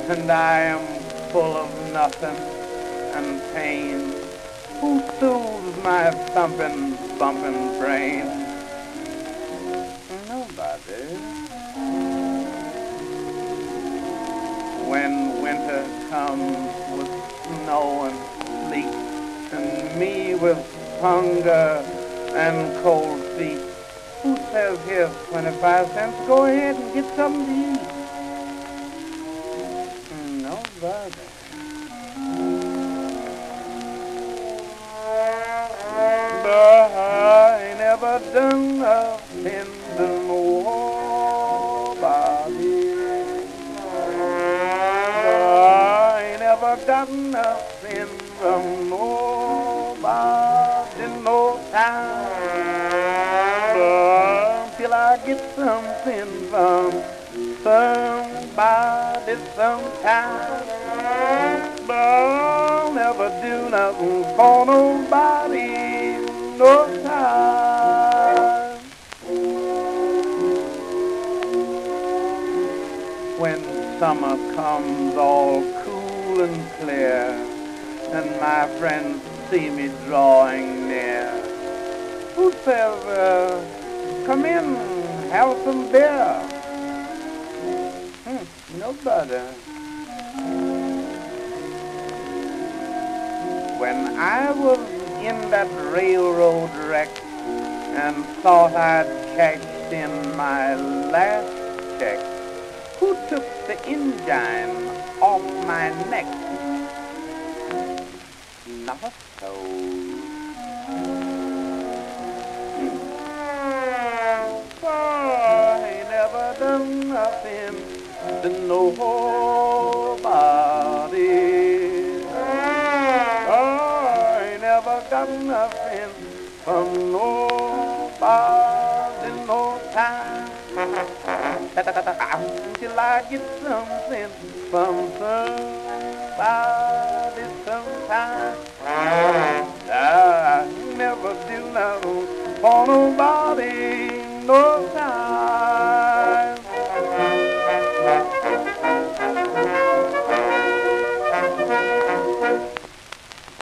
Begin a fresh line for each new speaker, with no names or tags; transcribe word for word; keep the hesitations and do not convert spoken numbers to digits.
and I am full of nothing and pain. Who soothes my thumping, bumping brain? Nobody. When winter comes with snow and sleet, and me with hunger and cold feet, who says here's twenty-five cents, go ahead and get something to eat? Nobody. But I ain't never done nothing to nobody. I ain't never got nothing from nobody no time. But till I get something from somebody sometime. But I'll never do nothing for nobody no time. When summer comes all cool and clear, and my friends see me drawing near, who says, uh, come in, have some beer? Hmm, nobody. When I was in that railroad wreck and thought I'd cashed in my last check, who took the engine off my neck? Not a soul. I ain't never done nothing to nobody. I ain't never got nothing from nobody no time. Till I get something from somebody sometime. I never do nothing for nobody no time.